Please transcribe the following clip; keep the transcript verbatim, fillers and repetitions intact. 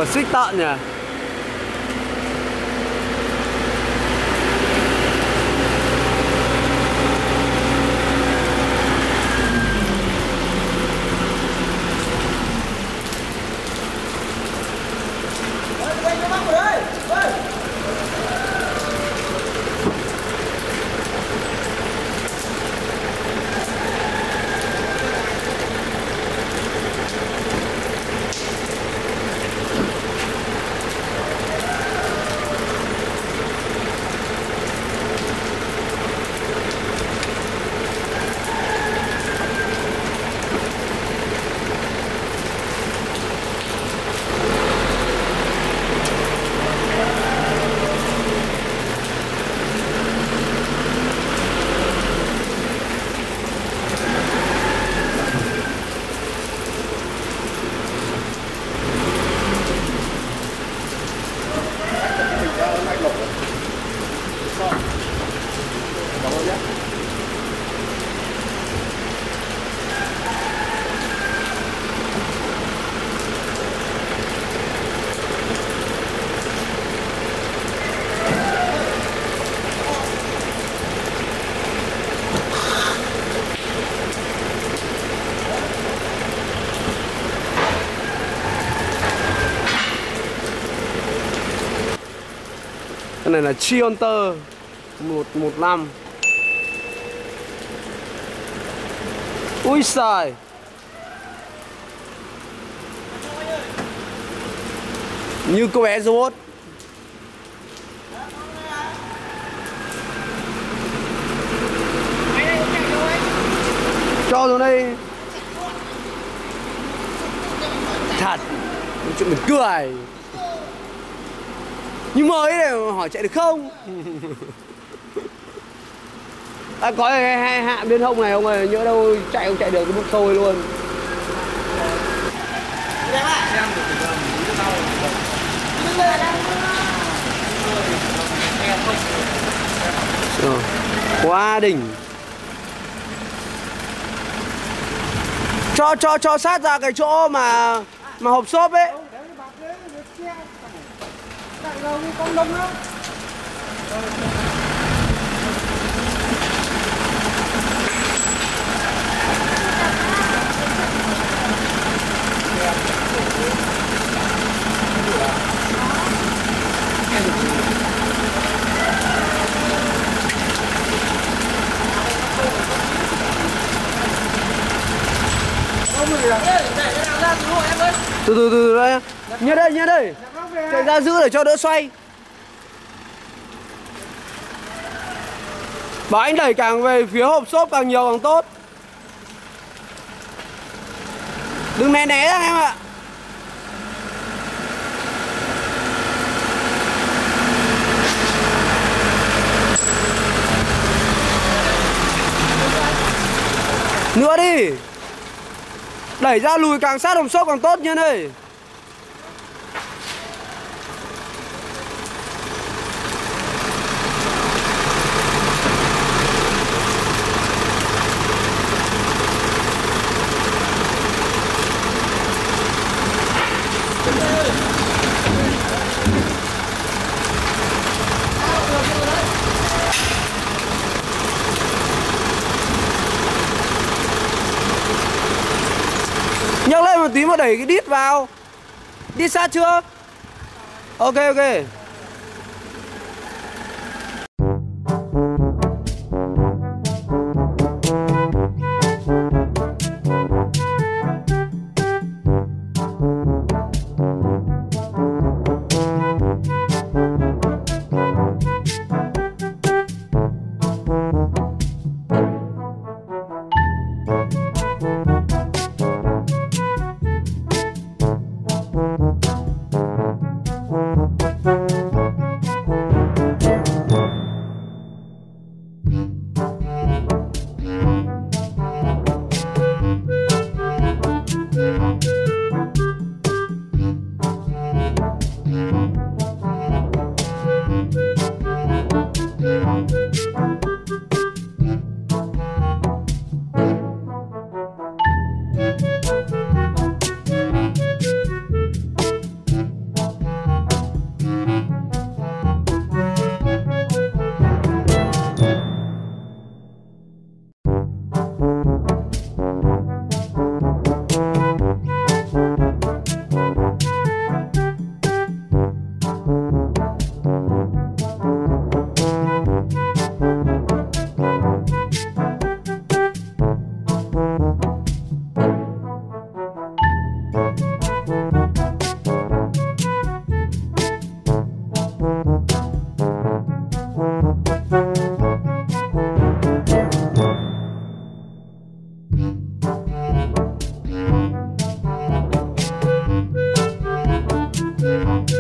Cửa xích tận nhỉ. Cái này là Chionter một một năm. Ui xài. Như cô bé robot. Cho xuống đây. Thật. Chuyện mình cười. Nhưng mới này hỏi chạy được không? À, có cái hai hạ bên hông này ông ơi, nhỡ đâu chạy không chạy được cái bốc tôi luôn. Rồi. Quá đỉnh. Cho cho cho sát ra cái chỗ mà mà hộp xốp ấy. Con đông đó. Từ từ từ đây. Nhớ đây, nhớ đây. Chạy ra giữ để cho đỡ xoay. Bảo anh đẩy càng về phía hộp xốp càng nhiều càng tốt. Đừng né né ra em ạ. Nữa đi. Đẩy ra lùi càng sát hộp xốp càng tốt Nhân ơi. Nhấc lên một tí mà đẩy cái đít vào. Đít sát chưa? Ok ok. Thank you. Bye.